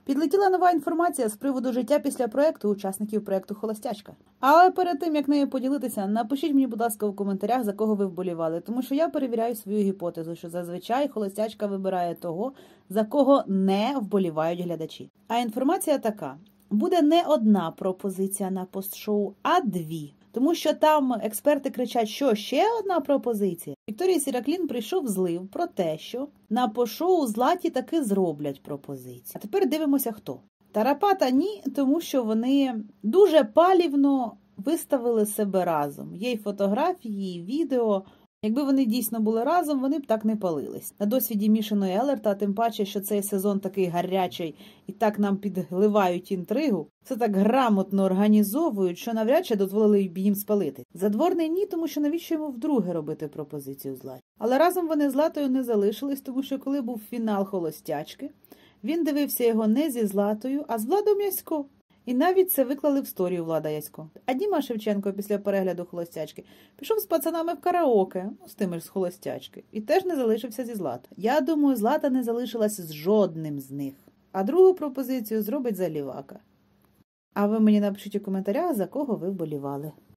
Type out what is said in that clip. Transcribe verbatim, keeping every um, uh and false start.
Підлетіла нова інформація з приводу життя після проєкту учасників проєкту «Холостячка». Але перед тим, як нею поділитися, напишіть мені, будь ласка, у коментарях, за кого ви вболівали, тому що я перевіряю свою гіпотезу, що зазвичай «Холостячка» вибирає того, за кого не вболівають глядачі. А інформація така. Буде не одна пропозиція на пост-шоу, а дві. Тому що там експерти кричать, що ще одна пропозиція. Вікторії Сіраклін прийшов злив про те, що на пост-шоу Златі таки зроблять пропозицію. А тепер дивимося, хто. Тарапата ні, тому що вони дуже палівно виставили себе разом. Є й фотографії, і відео. Якби вони дійсно були разом, вони б так не палились. На досвіді Мішиної Елерта, тим паче, що цей сезон такий гарячий і так нам підгливають інтригу, все так грамотно організовують, що навряд чи дозволили б їм спалити. Задворний ні, тому що навіщо йому вдруге робити пропозицію Златі. Але разом вони з Златою не залишились, тому що коли був фінал «Холостячки», він дивився його не зі Златою, а з Владом Ясько. І навіть це виклали в сторію Влада Ясько. А Діма Шевченко після перегляду «Холостячки» пішов з пацанами в караоке, ну, з тими ж з «Холостячки», і теж не залишився зі Златою. Я думаю, Злата не залишилась з жодним з них. А другу пропозицію зробить Залівака. А ви мені напишіть у коментарях, за кого ви вболівали.